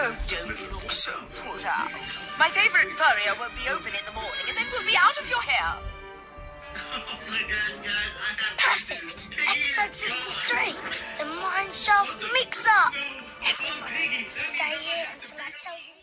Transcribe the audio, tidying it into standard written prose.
won't do. You look so put out. My favourite furrier won't be open in the morning, and then we'll be out of your hair. Oh my God, guys, I have Perfect. Episode 53, the Mineshaft Mix-Up. Everybody, stay here until I tell you.